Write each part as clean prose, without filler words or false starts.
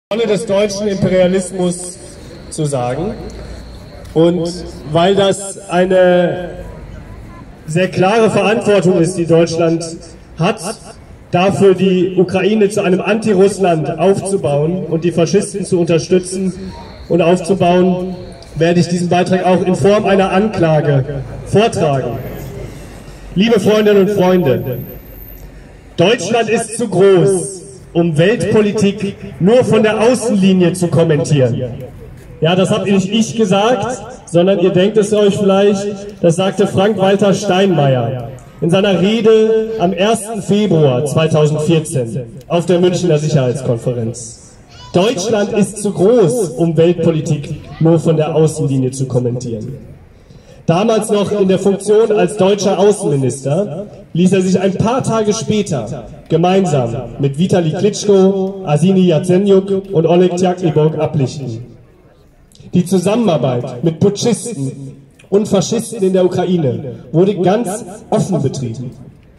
Rolle des deutschen Imperialismus zu sagen. Und weil das eine sehr klare Verantwortung ist, die Deutschland hat, dafür die Ukraine zu einem Anti-Russland aufzubauen und die Faschisten zu unterstützen und aufzubauen, werde ich diesen Beitrag auch in Form einer Anklage vortragen. Liebe Freundinnen und Freunde, Deutschland ist zu groß, um Weltpolitik nur von der Außenlinie zu kommentieren. Ja, das habe nicht ich gesagt, sondern ihr denkt es euch vielleicht, das sagte Frank-Walter Steinmeier in seiner Rede am 1. Februar 2014 auf der Münchner Sicherheitskonferenz. Deutschland ist zu groß, um Weltpolitik nur von der Außenlinie zu kommentieren. Damals noch in der Funktion als deutscher Außenminister ließ er sich ein paar Tage später gemeinsam mit Vitali Klitschko, Arseniy Jatsenjuk und Oleg Tjagnibok ablichten. Die Zusammenarbeit mit Putschisten und Faschisten in der Ukraine wurde ganz offen betrieben.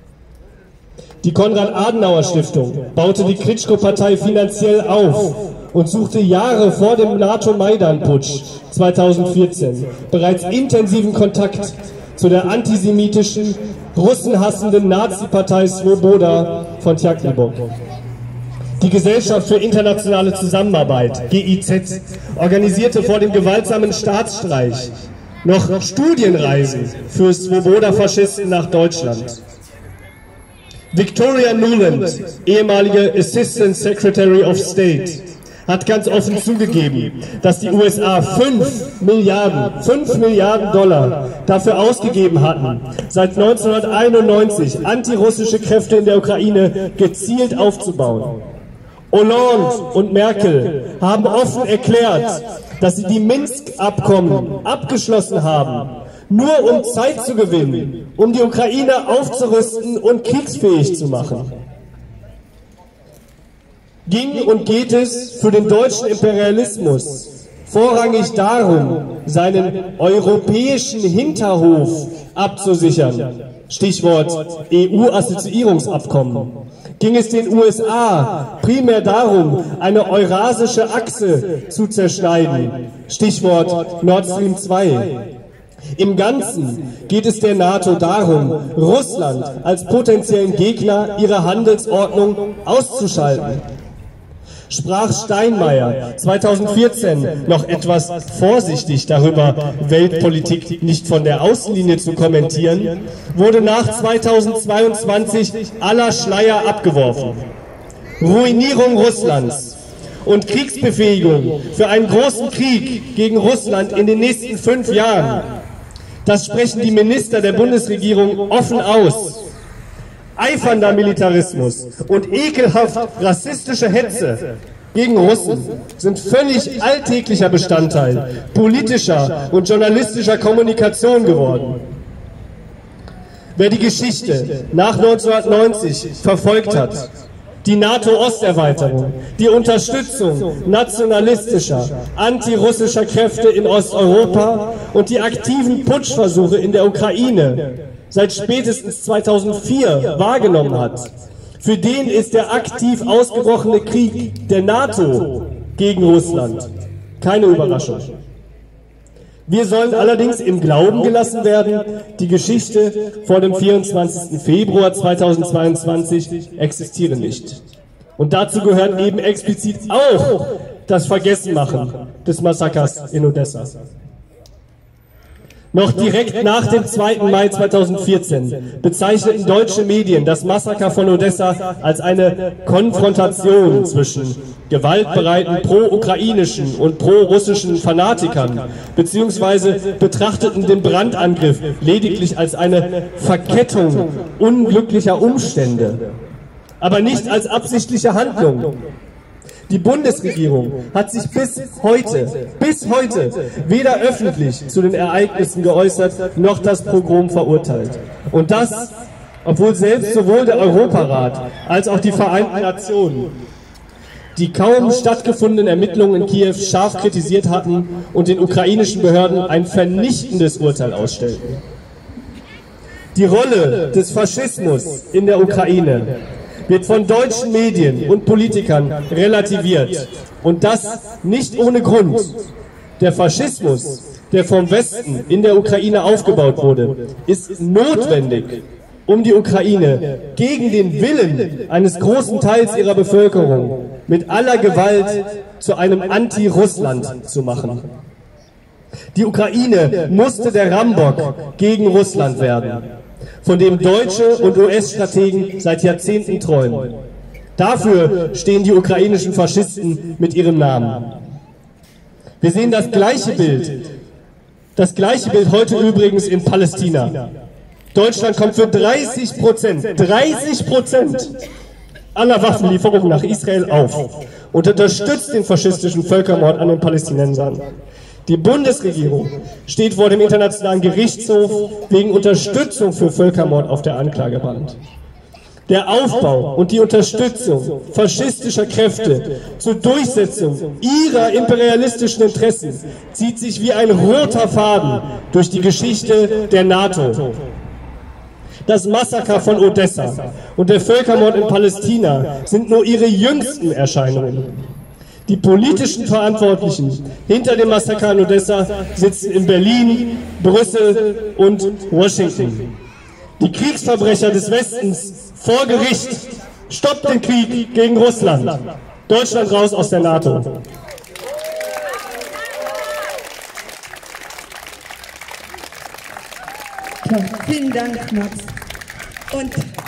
Die Konrad-Adenauer-Stiftung baute die Klitschko-Partei finanziell auf und suchte Jahre vor dem NATO-Maidan-Putsch 2014 bereits intensiven Kontakt zu der antisemitischen, russenhassenden Nazi-Partei Swoboda von Tjagnibok. Die Gesellschaft für internationale Zusammenarbeit, GIZ, organisierte vor dem gewaltsamen Staatsstreich noch Studienreisen für Swoboda-Faschisten nach Deutschland. Victoria Nuland, ehemalige Assistant Secretary of State, hat ganz offen zugegeben, dass die USA 5 Milliarden Dollar dafür ausgegeben hatten, seit 1991 antirussische Kräfte in der Ukraine gezielt aufzubauen. Hollande und Merkel haben offen erklärt, dass sie die Minsk-Abkommen abgeschlossen haben, nur um Zeit zu gewinnen, um die Ukraine aufzurüsten und kriegsfähig zu machen. Ging und geht es für den deutschen Imperialismus vorrangig darum, seinen europäischen Hinterhof abzusichern, Stichwort EU-Assoziierungsabkommen. Ging es den USA primär darum, eine eurasische Achse zu zerschneiden, Stichwort Nord Stream 2. Im Ganzen geht es der NATO darum, Russland als potenziellen Gegner ihrer Handelsordnung auszuschalten. Sprach Steinmeier 2014 noch etwas vorsichtig darüber, Weltpolitik nicht von der Außenlinie zu kommentieren, wurde nach 2022 aller Schleier abgeworfen. Ruinierung Russlands und Kriegsbefähigung für einen großen Krieg gegen Russland in den nächsten 5 Jahren, das sprechen die Minister der Bundesregierung offen aus. Eifernder Militarismus und ekelhaft rassistische Hetze gegen Russen sind völlig alltäglicher Bestandteil politischer und journalistischer Kommunikation geworden. Wer die Geschichte nach 1990 verfolgt hat, die NATO-Osterweiterung, die Unterstützung nationalistischer, antirussischer Kräfte in Osteuropa und die aktiven Putschversuche in der Ukraine seit spätestens 2004 wahrgenommen hat, für den ist der aktiv ausgebrochene Krieg der NATO gegen Russland keine Überraschung. Wir sollen allerdings im Glauben gelassen werden, die Geschichte vor dem 24. Februar 2022 existiere nicht. Und dazu gehört eben explizit auch das Vergessenmachen des Massakers in Odessa. Noch direkt nach dem 2. Mai 2014 bezeichneten deutsche Medien das Massaker von Odessa als eine Konfrontation zwischen gewaltbereiten pro-ukrainischen und pro-russischen Fanatikern, beziehungsweise betrachteten den Brandangriff lediglich als eine Verkettung unglücklicher Umstände, aber nicht als absichtliche Handlung. Die Bundesregierung hat sich bis heute weder öffentlich zu den Ereignissen geäußert, noch das Pogrom verurteilt. Und das, obwohl selbst sowohl der Europarat als auch die Vereinten Nationen die kaum stattgefundenen Ermittlungen in Kiew scharf kritisiert hatten und den ukrainischen Behörden ein vernichtendes Urteil ausstellten. Die Rolle des Faschismus in der Ukraine wird von deutschen Medien und Politikern relativiert. Und das nicht ohne Grund. Der Faschismus, der vom Westen in der Ukraine aufgebaut wurde, ist notwendig, um die Ukraine gegen den Willen eines großen Teils ihrer Bevölkerung mit aller Gewalt zu einem Anti-Russland zu machen. Die Ukraine musste der Rambock gegen Russland werden, von dem deutsche und US-Strategen seit Jahrzehnten träumen. Dafür stehen die ukrainischen Faschisten mit ihrem Namen. Wir sehen das gleiche Bild heute übrigens in Palästina. Deutschland kommt für 30% aller Waffenlieferungen nach Israel auf und unterstützt den faschistischen Völkermord an den Palästinensern. Die Bundesregierung steht vor dem Internationalen Gerichtshof wegen Unterstützung für Völkermord auf der Anklagebank. Der Aufbau und die Unterstützung faschistischer Kräfte zur Durchsetzung ihrer imperialistischen Interessen zieht sich wie ein roter Faden durch die Geschichte der NATO. Das Massaker von Odessa und der Völkermord in Palästina sind nur ihre jüngsten Erscheinungen. Die politischen Verantwortlichen hinter dem Massaker in Odessa sitzen in Berlin, Brüssel und Washington. Die Kriegsverbrecher des Westens vor Gericht. Stoppt den Krieg gegen Russland. Deutschland raus aus der NATO. Vielen Dank, Max. Und